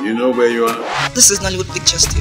You know where you are? This is Nollywoodpicturestv.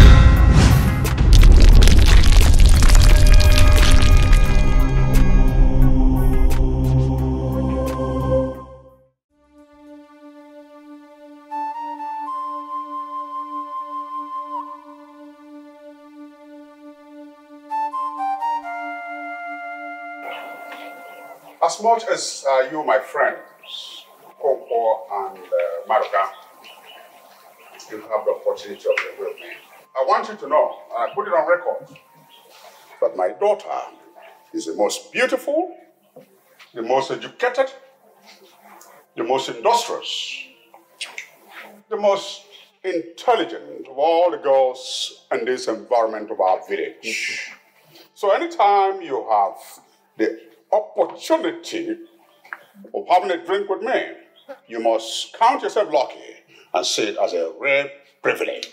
As much as you, my friends, Koko and Maruka, you have the opportunity of the real me, I want you to know, and I put it on record, that my daughter is the most beautiful, the most educated, the most industrious, the most intelligent of all the girls in this environment of our village. So anytime you have the opportunity of having a drink with me, you must count yourself lucky and see it as a rare privilege.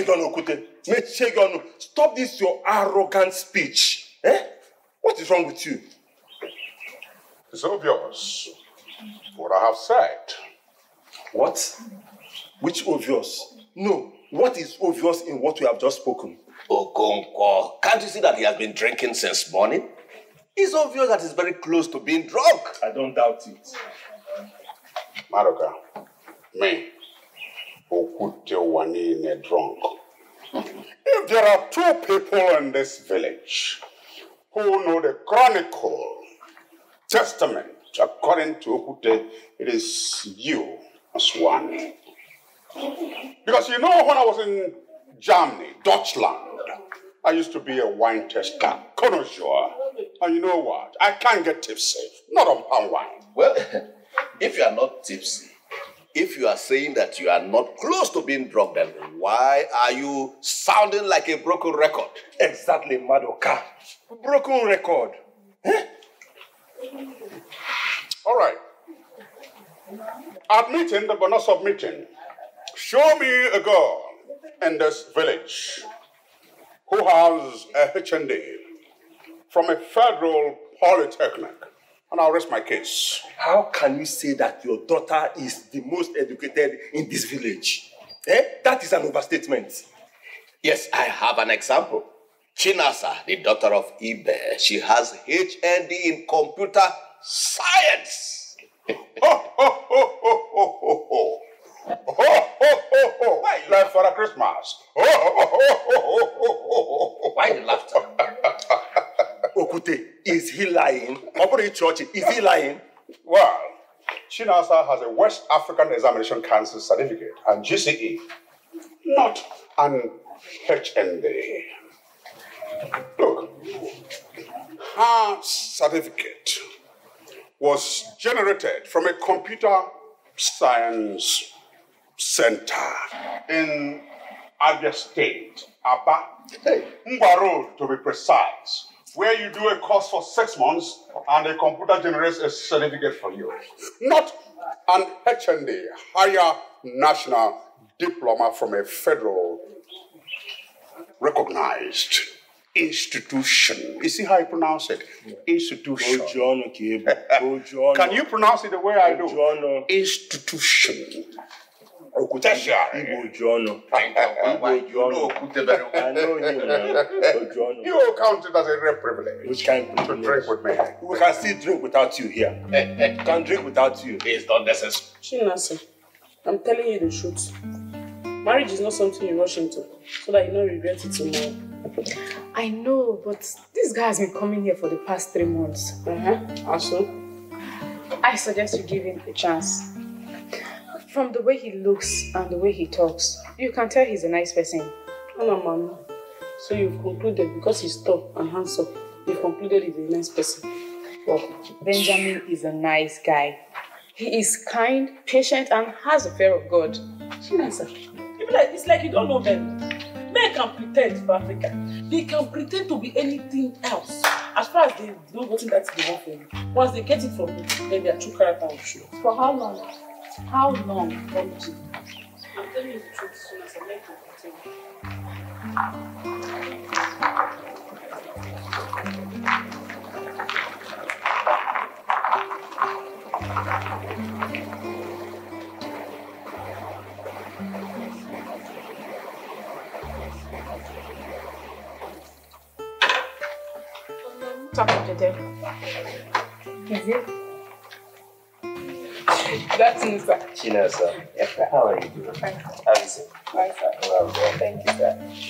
Stop this your arrogant speech. What is wrong with you? It's obvious what I have said. What? Which obvious? No. What is obvious in what we have just spoken? Okonkwo, can't you see that he has been drinking since morning? It's obvious that he's very close to being drunk. I don't doubt it. Maruka, me, Okute drunk. If there are two people in this village who know the chronicle, testament, according to Okute, it is you as one. Because you know, when I was in Germany, Deutschland, I used to be a wine tester, connoisseur. And you know what? I can't get tipsy, not on palm wine. Well, if you are not tipsy, if you are saying that you are not close to being drunk, then why are you sounding like a broken record? Exactly, Madoka. Broken record. All right. Admitting but not submitting. Show me a girl in this village who has a HND from a federal polytechnic, and I'll rest my case. How can you say that your daughter is the most educated in this village? That is an overstatement. Yes, I have an example. Chinasa, the daughter of Ibe, she has HND in computer science. Like for a Christmas. Why the laughter? Okute, is he lying? Is he lying? Well, Chinasa has a West African Examination Council certificate and GCE, not an HND. Look, her certificate was generated from a computer science center in Abia State, Aba, Ngwa to be precise, where you do a course for 6 months and the computer generates a certificate for you. Not an HND, higher national diploma from a federal recognized institution. You see how I pronounce it? Institution. Can you pronounce it the way I do? Institution. Tertiary. You count it as a rare privilege. Which kind of privilege? To drink with me. We can still drink without you here. We can drink without you. It's not necessary. Chinasa, I'm telling you the truth. Marriage is not something you rush into, so that you don't regret it tomorrow. I know, but this guy has been coming here for the past 3 months. Also, I suggest you give him a chance. From the way he looks and the way he talks, you can tell he's a nice person. no, Mama. So you've concluded because he's tall and handsome, you've concluded he's a nice person. Well, Benjamin is a nice guy. He is kind, patient, and has a fear of God. Chinasa, it's like you don't know them. Men can pretend for Africa. They can pretend to be anything else. As far as they know what that they want from you. Once they get it from you, then their true character will show. For how long? How long? I'm telling you the truth, Chinasa. Let me continue. Talkative. Is it? That's it, sir. Chinasa, how are you doing? Fine. How is it? Fine, sir. Well, thank you,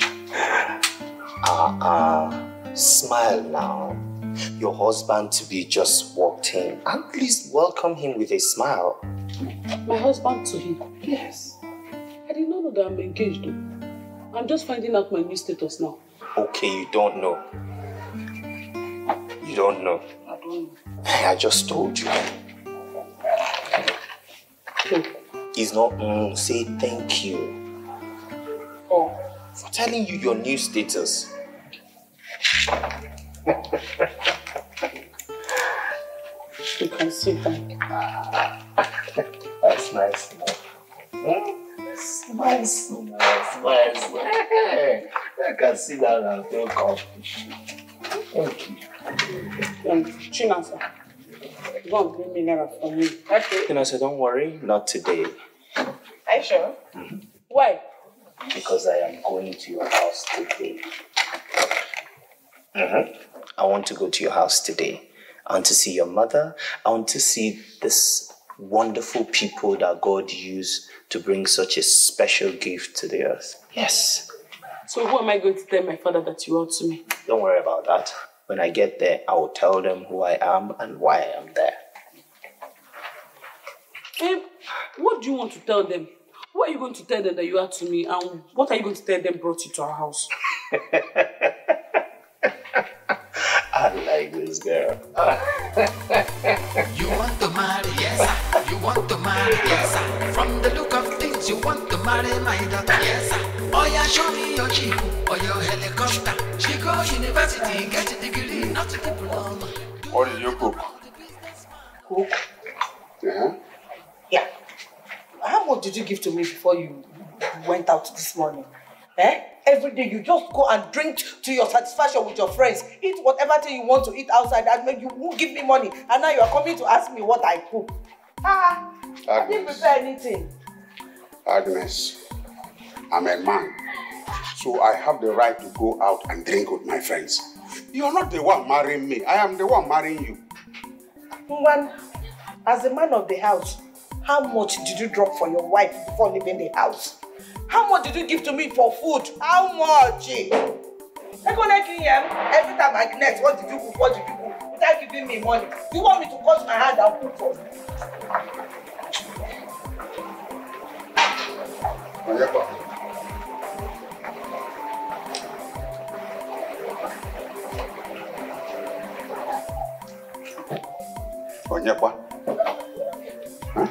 sir. Smile now. Your husband-to-be just walked in. At least welcome him with a smile. My husband to him? Yes. I did not know that I'm engaged though. I'm just finding out my new status now. Okay, you don't know. You don't know. I don't know. I just told you. It's not say thank you. Oh. For telling you your new status. You can say thank you. That's nice. Smile. I can see that and feel comfortable. Thank you. Chinasa, go and bring me naira for me. Okay. Chinasa, don't worry, not today. Are you sure? Mm-hmm. Why? Because I am going to your house today. I want to go to your house today. I want to see your mother. I want to see this wonderful people that God used to bring such a special gift to the earth. Yes. So who am I going to tell my father that you are to me? Don't worry about that. When I get there, I will tell them who I am and why I am there. What do you want to tell them? What are you going to tell them that you are to me? And what are you going to tell them brought you to our house? I like this girl. You want to marry, yes sir. You want to marry, yes sir. From the look of things, you want to marry my daughter, yes sir. Oh yeah, show me your jeep or your helicopter. She go university, get a degree, not a diploma. What did you cook? Cook? Yeah. Yeah. How much did you give to me before you went out this morning? Every day you just go and drink to your satisfaction with your friends. Eat whatever thing you want to eat outside. That make you won't give me money. And now you are coming to ask me what I cook. I didn't prepare anything. Agnes, I'm a man. So I have the right to go out and drink with my friends. You're not the one marrying me. I am the one marrying you. One, as a man of the house, how much did you drop for your wife before leaving the house? How much did you give to me for food? How much? Nnakihe, every time I connect, what did you cook? What did you cook? Without giving me money. You want me to cut my hand and cook for you? Onyekwa. Huh?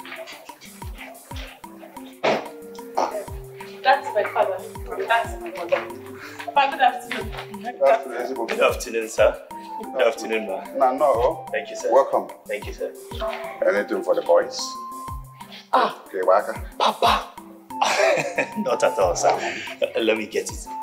That's my father. That's my mother. Papa, good afternoon. Good afternoon, sir. Good afternoon, ma'am. No. Thank you, sir. Welcome. Thank you, sir. Anything for the boys? Okay, Waka. Papa! Not at all, sir. Let me get it.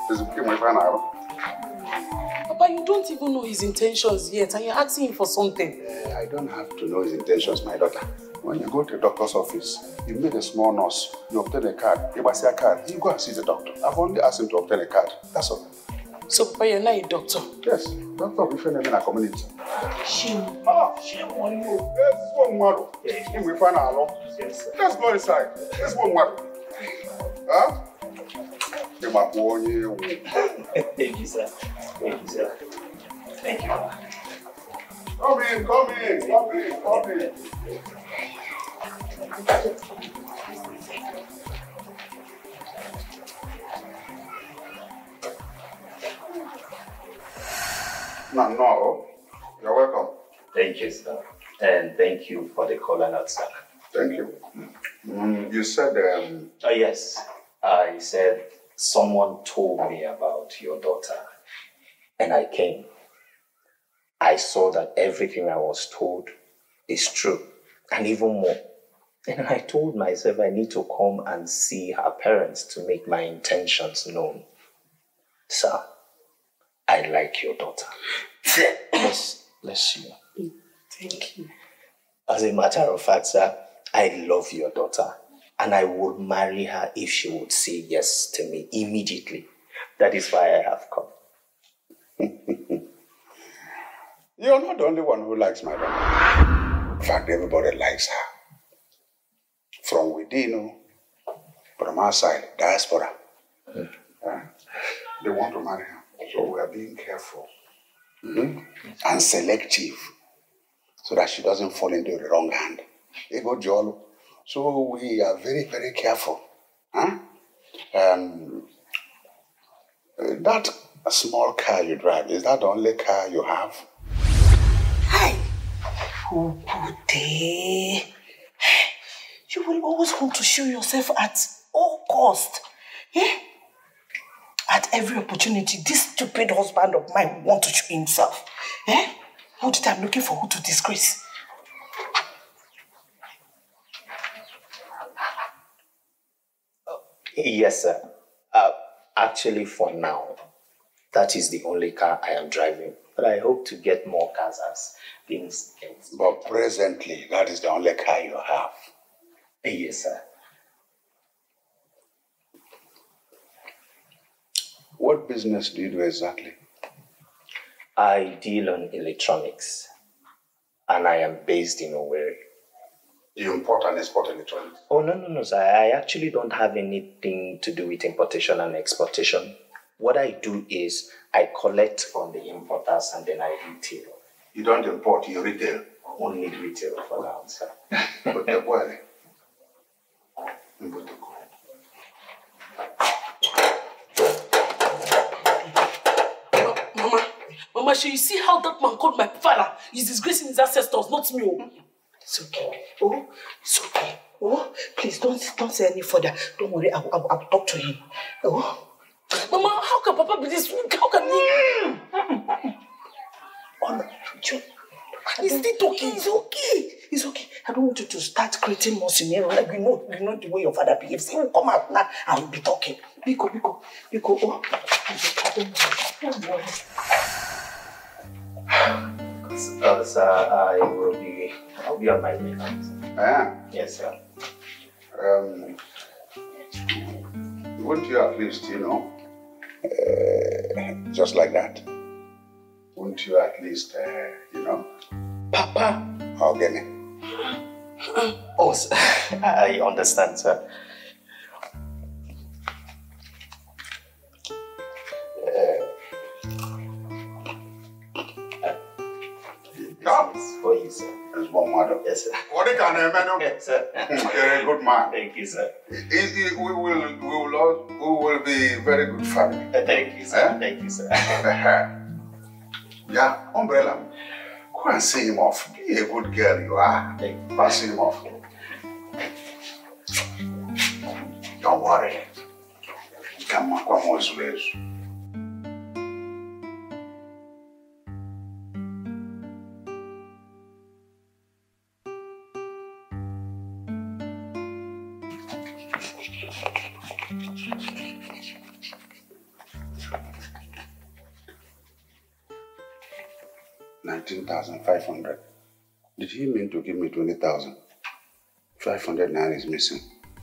Papa, you don't even know his intentions yet, and you're asking him for something. I don't have to know his intentions, my daughter. When you go to the doctor's office, you meet a small nurse, you obtain a card, you buy a card, you go and see the doctor. I've only asked him to obtain a card. That's all. So, Papa, you're not a doctor? Yes, doctor of Ifene in our community. Shame. Shame on you. Let's go, Nwatu. We find our law. Yes, sir. Let's go inside. Let's go, Nwatu. Huh? Thank you, sir. Thank you, sir. Thank you, ma. Come in. No. You're welcome. Thank you, sir. And thank you for the call and sir. Thank you. You said... Oh, yes. I said someone told me about your daughter. And I came. I saw that everything I was told is true. And even more. And I told myself I need to come and see her parents to make my intentions known. Sir, I like your daughter. Bless you. Thank you. As a matter of fact, sir, I love your daughter. And I would marry her if she would say yes to me immediately. That is why I have come. You're not the only one who likes my daughter. In fact, everybody likes her. From within, from outside, diaspora. They want to marry her. So we are being careful and selective so that she doesn't fall into the wrong hand. So we are very, very careful. That small car you drive, is that the only car you have? Hi. Ugude. You will always want to show yourself at all cost. At every opportunity, this stupid husband of mine wants to show himself. All the time looking for who to disgrace. Yes, sir. Actually, for now, that is the only car I am driving. But I hope to get more cars as things get. But presently, that is the only car you have. Yes, sir. What business do you do exactly? I deal on electronics. And I am based in Nworgi. You import and export electronics? Oh, no, sir. I actually don't have anything to do with importation and exportation. What I do is I collect from the importers and then I retail. You don't import, you retail? Only retail for now, sir. But the boy. Mama, you see how that man called my father? He's disgracing his ancestors, not me. It's okay. Oh, it's okay. Oh, please don't say any further. Don't worry, I'll talk to him. Oh. Mama, how can Papa be this? How can he? Oh, no. He's still talking. It's okay. It's okay. I don't want you to start creating more scenario. Like, you know the way your father behaves. He will come out now and we'll be talking. Biko. Oh, don't worry. Sir, I'll be on my way now. Yes, sir. Wouldn't you at least, just like that? Wouldn't you at least, Papa? Okay. Oh, sir. I understand, sir. This is for you, sir. It's one mother. Yes, sir. Ekene umenwa. Yes, sir. You're a good man. Thank you, sir. We will be very good family. Thank you, sir. Thank you, sir. Yeah, umbrella. Go and see him off. Be a good girl you are. Thank you. Pass him off. Don't worry. Come on, Sulejo. $19,500. Did he mean to give me 20,000? 500 naira is missing.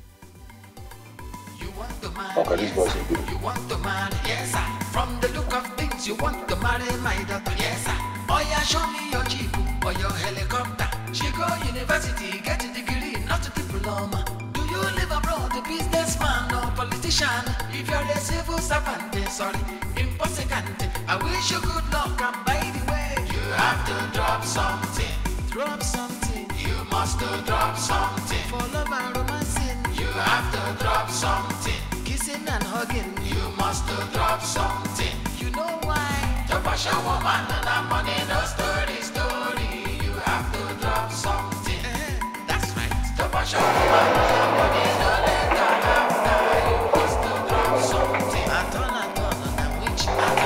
Okay, this boy's a good. You want to marry, yes sir. From the look of things, you want to marry my daughter, yes sir. Oh yeah, show me your jeep or your helicopter. She go university, get a degree, not a diploma. Do you live abroad, a businessman or politician? If you're a civil servant, sorry, impossible. I wish you good luck, and by the way, you have to drop something. Drop something. You must drop something. For love and romancing, you have to drop something. Kissing and hugging, you must drop something. You know why? To wash a woman and a money, no story. You have to drop something. That's right. To wash a woman and a money, no letter after. You must drop something. I turn and witch.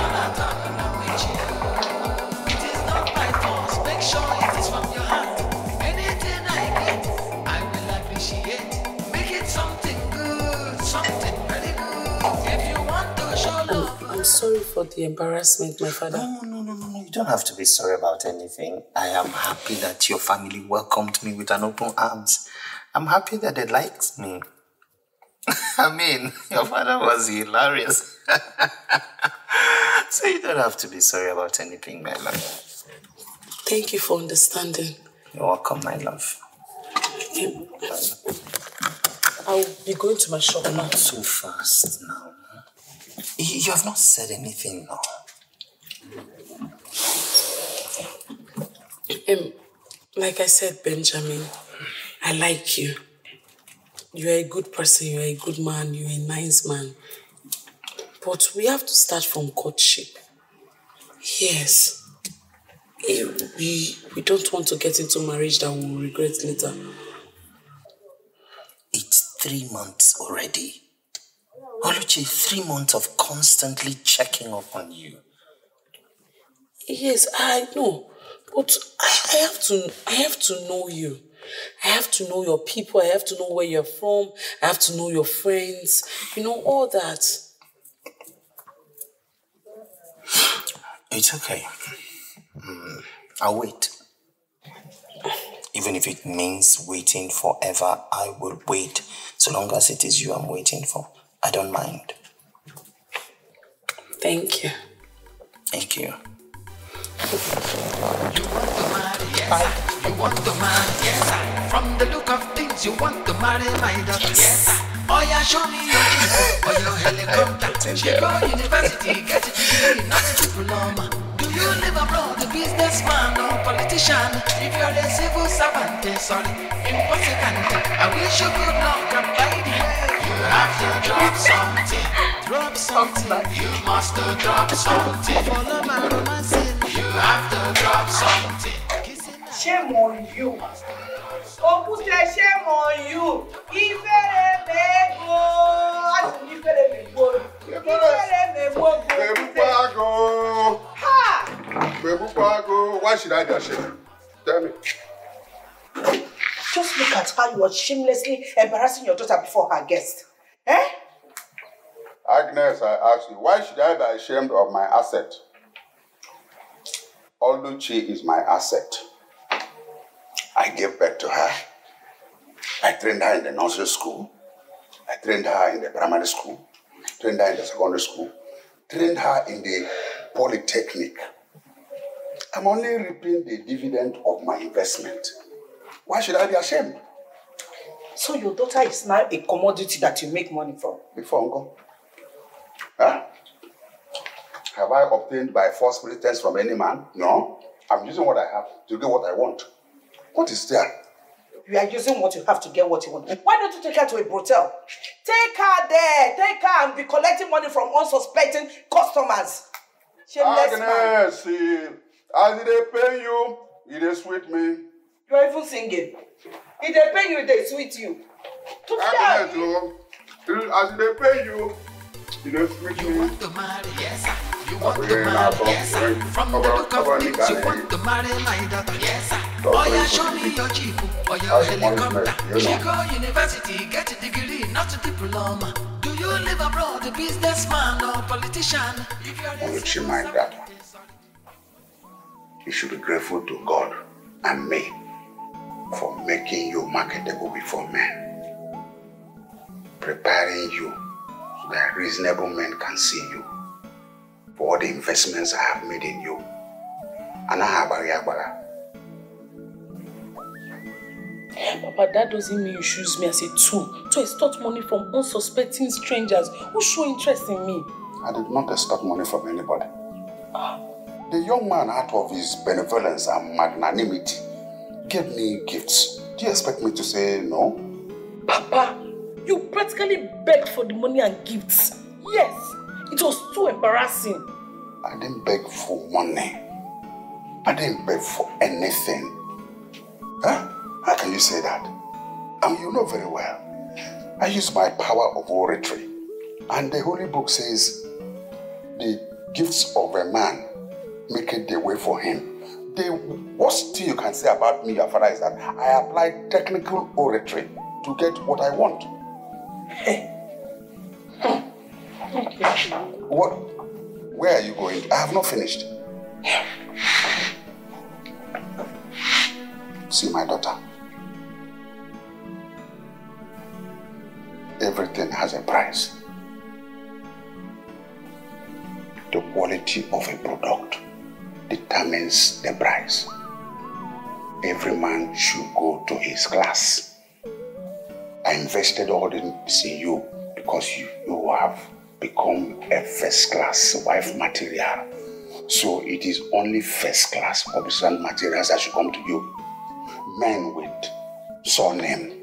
It is not by force. Make sure it is from your heart. Anything I get, I will appreciate. Make it something good, something very good. If you want to show love. I'm sorry for the embarrassment, my father. No. You don't have to be sorry about anything. I am happy that your family welcomed me with an open arms. I'm happy that they liked me. I mean, your father was hilarious. So you don't have to be sorry about anything, my love. Thank you for understanding. You're welcome, my love. I'll be going to my shop now. Not so fast now. You have not said anything now. Like I said, Benjamin, I like you. You're a good person, you're a good man, you're a nice man. But we have to start from courtship. Yes. We don't want to get into marriage that we'll regret later. It's 3 months already. Oluchi, 3 months of constantly checking up on you. Yes, I know. But I have to know you. I have to know your people. I have to know where you're from. I have to know your friends. You know, all that. It's okay. I'll wait. Even if it means waiting forever, I will wait. So long as it is you I'm waiting for. I don't mind. Thank you. Thank you. You want to marry, yes. You want to marry, yes. From the look of things, you want to marry my daughter, yes. Oh yeah, show me your jeep or your helicopter. She go university, get a degree, not a diploma. Do you live abroad, a businessman or politician? If you're a civil servant, sorry, impossible. I wish you good luck, and by the way, you have to drop something. Drop something. You must drop something. Follow my romancing. You have to drop something. Shame on you. Opuse, shame on you. Ifere mego. Asu ifere mego. Ifere mego. Ha! Bebupago. Why should I be ashamed? Tell me. Just look at how you are shamelessly embarrassing your daughter before her guest. Eh? Agnes, I ask you, why should I be ashamed of my asset? Oluchi is my asset. I gave birth to her. I trained her in the nursery school. I trained her in the primary school. Trained her in the secondary school. Trained her in the polytechnic. I'm only reaping the dividend of my investment. Why should I be ashamed? So your daughter is now a commodity that you make money from? Before Uncle. Huh? Have I obtained by false pretense from any man? No. I'm using what I have to get what I want. What is there? You are using what you have to get what you want. Why don't you take her to a brothel? Take her there. Take her and be collecting money from unsuspecting customers. Shameless man. Agnes, see, as they pay you, it is sweet me. You are even singing. If they pay you, they sweet you. Agnes, as they pay you, it is sweet me. You want to marry, yes. You want to marry, yes. From the look of things, you want to marry my daughter, yes. Oh yeah, show me your jeep or your helicopter. She go university, get a degree, not a diploma. Do you live abroad, a businessman or politician? If you're She mind that. You should be grateful to God and me for making you marketable before men. Preparing you so that reasonable men can see you for all the investments I have made in you. And I have a Papa, that doesn't mean you choose me as a tool to extort money from unsuspecting strangers who show interest in me. I did not extort money from anybody. The young man, out of his benevolence and magnanimity, gave me gifts. Do you expect me to say no? Papa, you practically begged for the money and gifts. Yes, it was too embarrassing. I didn't beg for money. I didn't beg for anything. Huh? How can you say that? And you know very well. I use my power of oratory. And the Holy Book says, the gifts of a man make it the way for him. The worst thing you can say about me, your father, is that I apply technical oratory to get what I want. What? Where are you going? I have not finished. See, my daughter. Everything has a price. The quality of a product determines the price. every man should go to his class. I invested all this in you because you have become a first-class wife material. So it is only first-class husband materials that should come to you. Men with surname,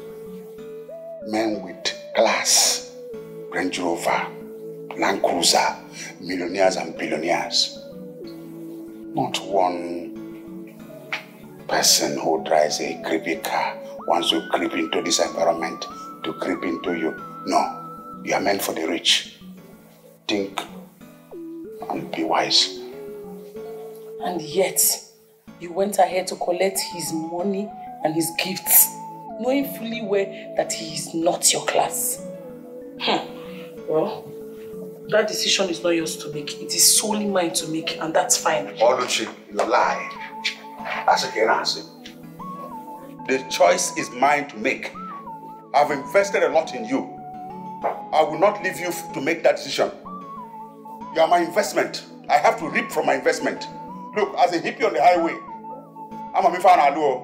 men with class, Range Rover, Land Cruiser, millionaires and billionaires. Not one person who drives a creepy car wants to creep into this environment, to creep into you. No, you are meant for the rich. Think and be wise. And yet, you went ahead to collect his money and his gifts, knowing fully well that he is not your class. Well, that decision is not yours to make. It is solely mine to make, and that's fine. Oluchi, you lie. As I can answer. The choice is mine to make. I've invested a lot in you. I will not leave you to make that decision. You are my investment. I have to reap from my investment. Look, as a hippie on the highway, I'm a mifan aluo.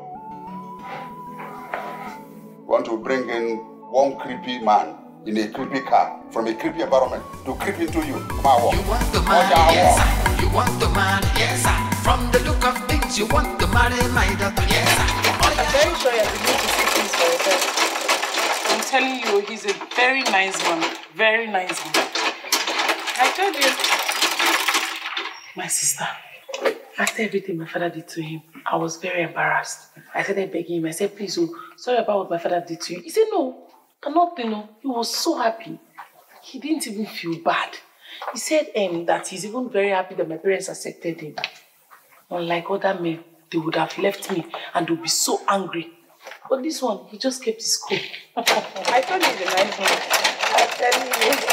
Want to bring in one creepy man in a creepy car from a creepy environment to creep into you. You want to marry, yes sir. You want to marry, yes sir. From the look of things, you want to marry my daughter, yes sir. I'm very sure you're beginning to see things for yourself. I'm telling you, he's a very nice man. Very nice man. I told you. My sister, after everything my father did to him, I was very embarrassed. I started begging him. I said, please, sorry about what my father did to you. He said, no, cannot, He was so happy. He didn't even feel bad. He said that he's even very happy that my parents accepted him. Unlike other men, they would have left me and they would be so angry. But this one, he just kept his cool. I told you he's a nice man. I'm telling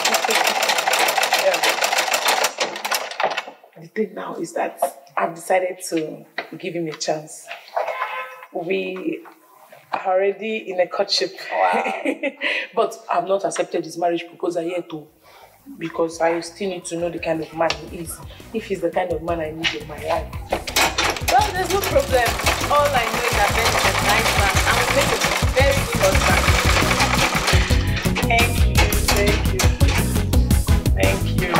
you. The thing now is that I've decided to give him a chance. We are already in a courtship. Wow. But I've not accepted his marriage proposal yet too. Because I still need to know the kind of man he is. If he's the kind of man I need in my life. Well, there's no problem. All I know is that Ben is a nice man and will make a very good husband. Thank you. Thank you.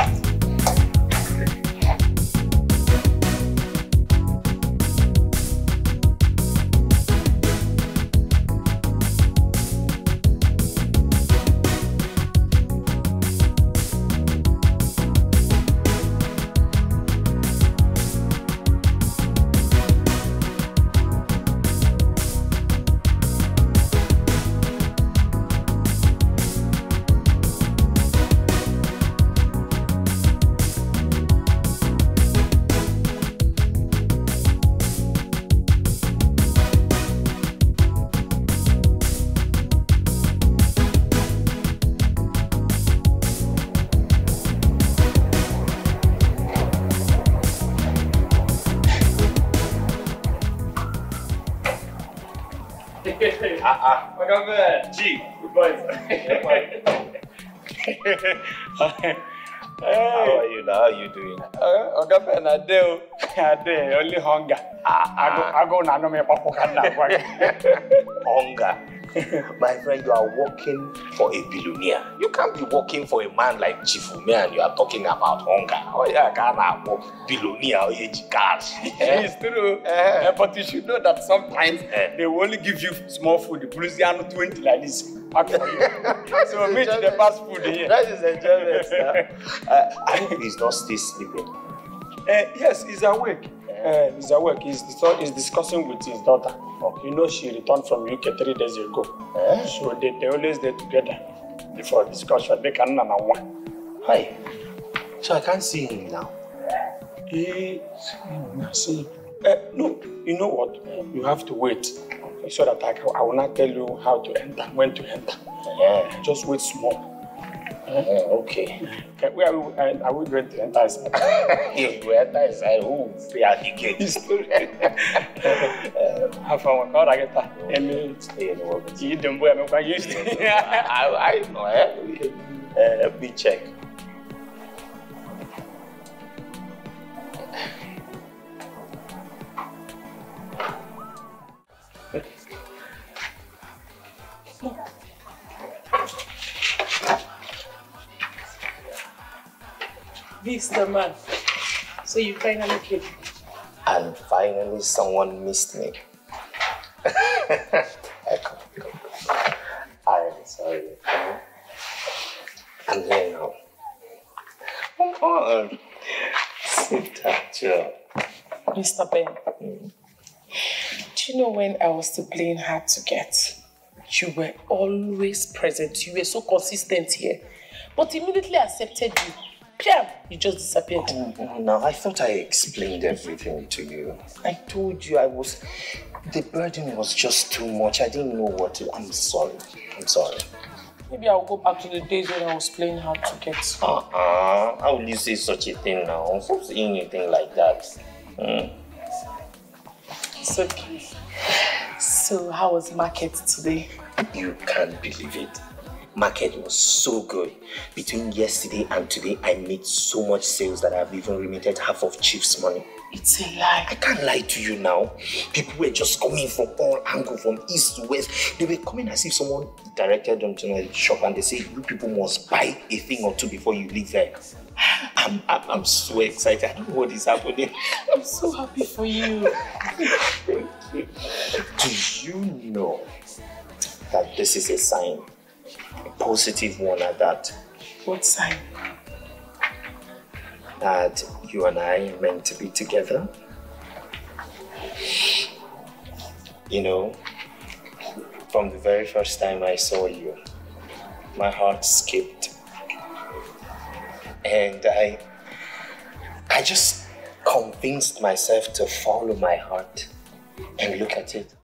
G, good boys. How are you now? How are you doing? Only hunger. I go now, no me Hunger. My friend, you are working for a billionaire. You can't be working for a man like Chifume and you are talking about hunger. Oh yeah, can't work billionaire or cash. It's true. But you should know that sometimes they will only give you small food. The police are not 20 like this. Pack for you. So meet the fast food here. That is enjoyment. I hope he's not still sleeping. Yes, he's awake. He's awake. He's discussing with his daughter. You know, she returned from UK 3 days ago. So they always there together before discussion. They can number one. Hi. So I can't see him now. No, you know what? You have to wait so that I will not tell you how to enter, when to enter. Just wait small. Okay. Where are we going to enter inside? If we enter inside, who will pay at the gate? Have fun. All right, I know. Let me check. Mr. Man. So you finally came. And finally someone missed me. I'm sorry. I'm here now. Come on. Sit down, Joe. Mr. Ben, do you know when I was still playing hard to get? You were always present. You were so consistent here. But immediately I accepted you. Piam, you just disappeared. No, I thought I explained everything to you. I told you the burden was just too much. I didn't know what to. I'm sorry. Maybe I'll go back to the days when I was playing hard to get. How will you say such a thing now? I'm not saying anything like that. It's okay. So, how was market today? You can't believe it. Market was so good. Between yesterday and today, I made so much sales that I've even remitted half of Chief's money. It's a lie. I can't lie to you now. People were just coming from all angles, from east to west. They were coming as if someone directed them to my shop and they say, you people must buy a thing or two before you leave there. I'm so excited. I don't know what is happening. I'm so happy for you. Do you know that this is a sign? A positive one at that. What sign? That you and I are meant to be together. You know, from the very first time I saw you, my heart skipped. And I just convinced myself to follow my heart and look at it.